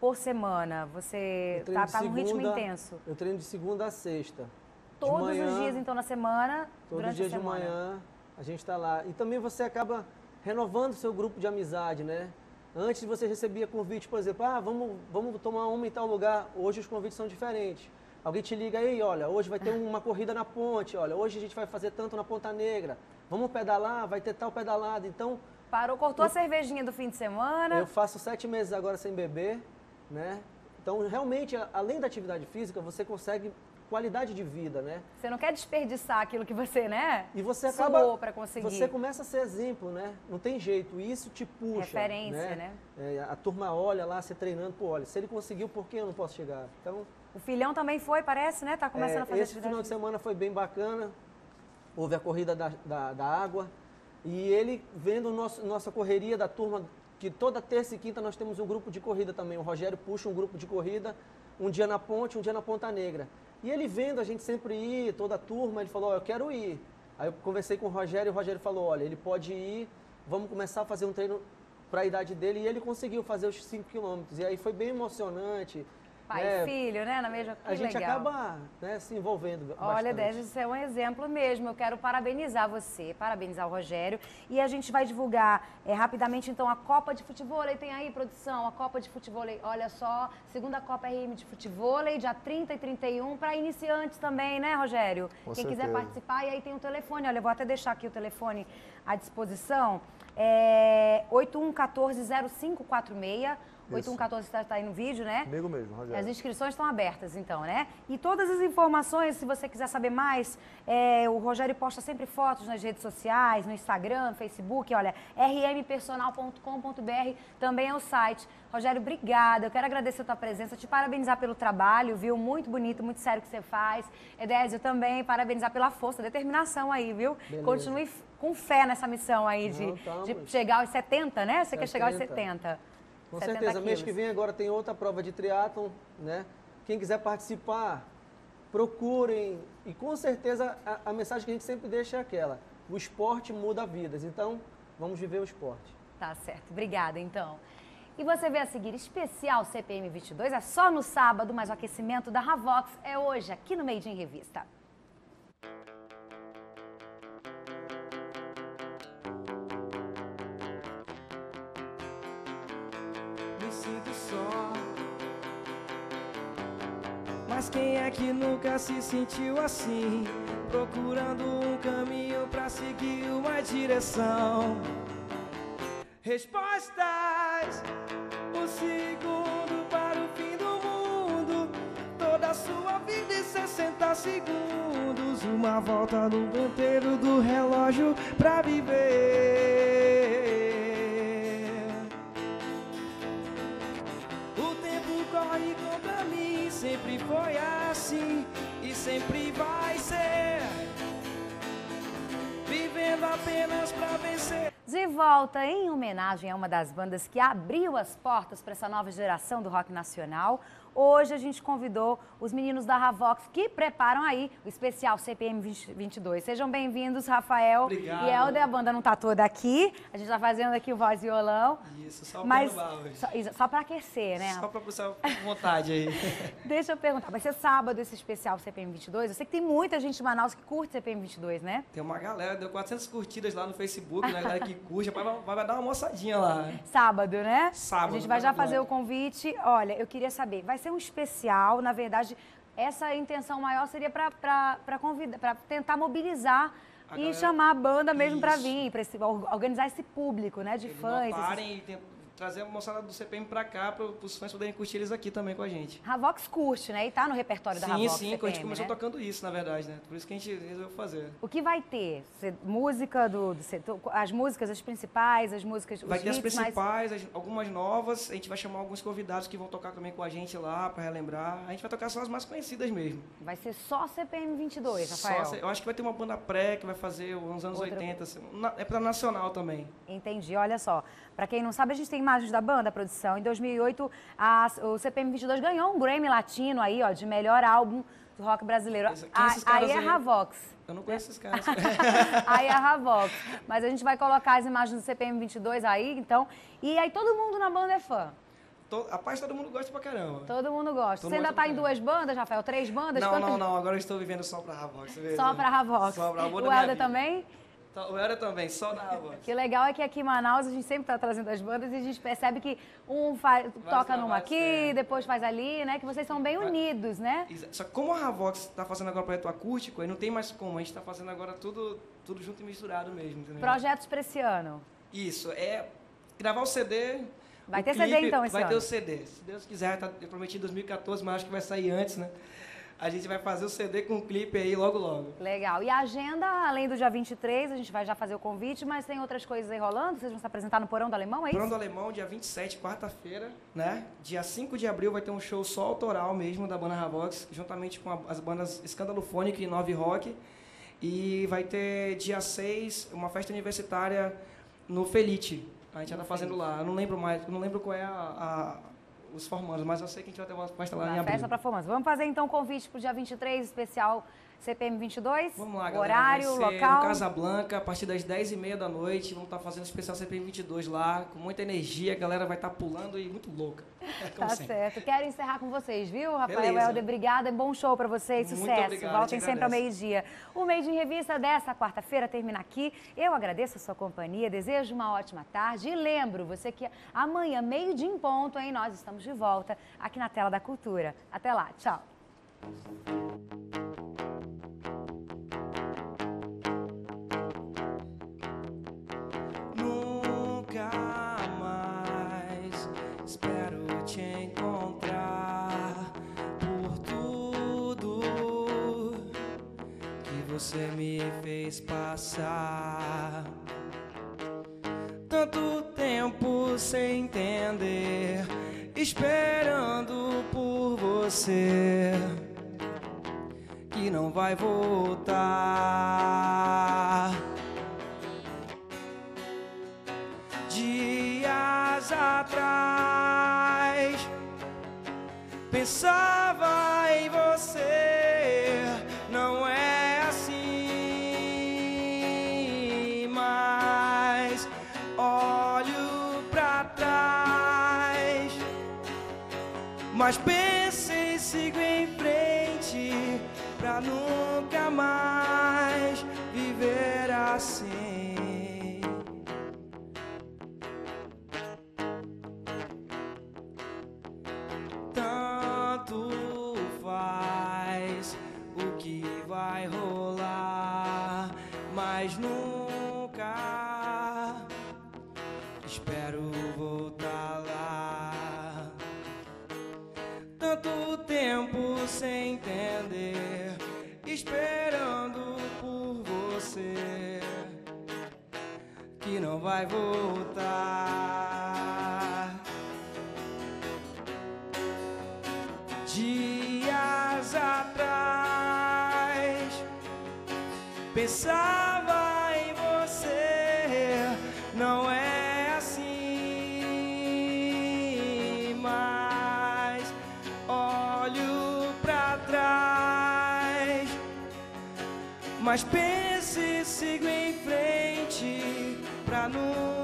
por semana? Você tá num ritmo intenso? Eu treino de segunda a sexta. Todos os dias, então, na semana, durante a semana? Todo dia de manhã a gente está lá. E também você acaba renovando o seu grupo de amizade, né? Antes você recebia convite, por exemplo, vamos tomar uma em tal lugar. Hoje os convites são diferentes. Alguém te liga aí, olha, hoje vai ter uma corrida na ponte, olha, hoje a gente vai fazer tanto na Ponta Negra. Vamos pedalar, vai ter tal pedalada. Então... Parou, cortou a cervejinha do fim de semana. Eu faço 7 meses agora sem beber, né? Então, realmente, além da atividade física, você consegue qualidade de vida, né? Você não quer desperdiçar aquilo que você, né? E você acaba, para conseguir. você começa a ser exemplo, né? Não tem jeito, isso te puxa. Referência, né? A turma olha lá, você treinando, pô, olha, se ele conseguiu, por que eu não posso chegar? Então, o filhão também foi, parece, né? Tá começando a fazer esse final de semana foi bem bacana, houve a corrida da água, e ele vendo nossa correria da turma, que toda terça e quinta nós temos um grupo de corrida também, o Rogério puxa um grupo de corrida, um dia na ponte, um dia na Ponta Negra. E ele vendo a gente sempre ir, toda a turma, ele falou, eu quero ir. Aí eu conversei com o Rogério e o Rogério falou, olha, ele pode ir, vamos começar a fazer um treino para a idade dele. E ele conseguiu fazer os 5 quilômetros. E aí foi bem emocionante. Pai e filho, né? Na mesma A gente acaba, né, se envolvendo bastante. Olha, deve ser um exemplo mesmo. Eu quero parabenizar você, parabenizar o Rogério. E a gente vai divulgar rapidamente, então, a Copa de Futevôlei. Tem aí, produção, a Copa de Futevôlei. Olha só, segunda Copa RM de Futevôlei, dia 30 e 31, para iniciantes também, né, Rogério? Com Quem certeza. quiser participar, e aí tem um telefone. Olha, eu vou até deixar aqui o telefone à disposição. 8114-0546. 8114 está aí no vídeo, né? Comigo mesmo, Rogério. As inscrições estão abertas, então, né? E todas as informações, se você quiser saber mais, o Rogério posta sempre fotos nas redes sociais, no Instagram, no Facebook, olha, rmpersonal.com.br também é o site. Rogério, obrigada. Eu quero agradecer a tua presença, te parabenizar pelo trabalho, viu? Muito bonito, muito sério que você faz. Edésio, também parabenizar pela força, determinação aí, viu? Beleza. Continue com fé nessa missão aí de chegar aos 70, né? Você quer chegar aos 70. Com certeza, mês que vem agora tem outra prova de triatlon, né? Quem quiser participar, procurem. E com certeza a mensagem que a gente sempre deixa é aquela: o esporte muda vidas, então vamos viver o esporte. Tá certo, obrigada então. E você vê a seguir especial CPM 22, é só no sábado, mas o aquecimento da Ravox é hoje, aqui no Made in Revista. Mas quem é que nunca se sentiu assim, procurando um caminho pra seguir uma direção? Respostas, um segundo para o fim do mundo, toda a sua vida em 60 segundos, uma volta no ponteiro do relógio pra viver. O tempo corre contra mim, sempre foi assim e sempre vai ser, vivendo apenas pra vencer. De volta em homenagem a uma das bandas que abriu as portas para essa nova geração do rock nacional. Hoje a gente convidou os meninos da Ravox que preparam aí o especial CPM 22. Sejam bem-vindos, Rafael. Obrigado. E Helder. A banda não está toda aqui, a gente está fazendo aqui o voz e violão. Isso, só mas hoje. só para aquecer, né? Só para puxar vontade aí. Deixa eu perguntar, vai ser sábado esse especial CPM 22? Eu sei que tem muita gente em Manaus que curte CPM 22, né? Tem uma galera, deu 400 curtidas lá no Facebook, né? Galera que curte, vai dar uma moçadinha lá. Sábado, né? Sábado. A gente vai já fazer o convite. Olha, eu queria saber, vai ser um especial, na verdade, essa intenção maior seria para tentar mobilizar e chamar a banda mesmo para vir, para organizar esse público, né, de fãs. Notarem e trazer a moçada do CPM pra cá, para os fãs poderem curtir eles aqui também com a gente. Ravox curte, né? E tá no repertório da Ravox. Sim, CPM, a gente começou né? tocando isso, na verdade, né? Por isso que a gente resolveu fazer. O que vai ter? Música do setor, as músicas, as principais, as músicas, vai ter as principais, algumas novas, a gente vai chamar alguns convidados que vão tocar também com a gente lá, para relembrar. A gente vai tocar só as mais conhecidas mesmo. Vai ser só CPM 22, Rafael? Eu acho que vai ter uma banda pré que vai fazer uns anos 80, assim, é para nacional também. Entendi, olha só. Para quem não sabe, a gente tem imagens da banda, produção. Em 2008, o CPM 22 ganhou um Grammy Latino aí, ó, de melhor álbum do rock brasileiro. Aí é Ravox. Eu não conheço esses caras. Aí é Ravox. Mas a gente vai colocar as imagens do CPM 22 aí, então. E aí todo mundo na banda é fã. A paz todo mundo gosta pra caramba. Todo mundo gosta. Todo Você ainda mundo tá gosta em pra 2 bandas, Rafael? 3 bandas? Não. Agora eu estou vivendo só pra Havox. Só pra Havox. Só pra amor da O minha Helder vida. também? O Helder também, só da Havox. Que legal é que aqui em Manaus a gente sempre tá trazendo as bandas e a gente percebe que um toca numa aqui, depois faz ali, né? Que vocês são bem unidos, né? Só que como a Havox tá fazendo agora projeto acústico, aí não tem mais como. A gente tá fazendo agora tudo junto e misturado mesmo, entendeu? Projetos pra esse ano. Isso, é gravar o CD... Vai ter CD então esse ano? Vai ter o CD. Se Deus quiser, eu prometi em 2014, mas acho que vai sair antes, né? A gente vai fazer o CD com o clipe aí logo, logo. Legal. E a agenda, além do dia 23, a gente vai já fazer o convite, mas tem outras coisas aí rolando? Vocês vão se apresentar no Porão do Alemão, é isso? Porão do Alemão, dia 27, quarta-feira, né? Dia 5 de abril vai ter um show só autoral mesmo da banda Havox, juntamente com as bandas Escândalo Fônico e Nove Rock. E vai ter dia 6, uma festa universitária no Felite. A gente já tá fazendo lá. Eu não lembro qual é os formandos, mas eu sei que a gente vai ter uma festa lá em abril. Festa para formandos. Vamos fazer então o convite pro dia 23, especial CPM 22? Vamos lá, galera. Horário, vai ser local. no Casablanca, a partir das 10h30 da noite. Vamos estar fazendo o especial CPM 22 lá, com muita energia. A galera vai estar pulando e muito louca. Tá certo. Quero encerrar com vocês, viu, Rafael? Beleza. Helder, obrigada. É bom show para vocês. Muito Sucesso. obrigado, Voltem te sempre ao agradeço. meio-dia. O Made in Revista dessa quarta-feira termina aqui. Eu agradeço a sua companhia, desejo uma ótima tarde e lembro você que amanhã, meio-dia em ponto, hein, nós estamos de volta aqui na Tela da Cultura. Até lá. Tchau. Nunca mais espero te encontrar por tudo que você me fez passar. Tanto tempo sem entender, esperando por você que não vai voltar. Dias atrás pensava em você, não é assim, mas olho pra trás, mas penso e sigo em frente pra nunca mais viver assim. Tanto faz o que vai rolar, mas nunca espero voltar lá. Tanto tempo sem entender, esperando por você que não vai voltar. Dias atrás pensava em você, não é assim, mas olho pra trás, mas penso e sigo em frente pra nunca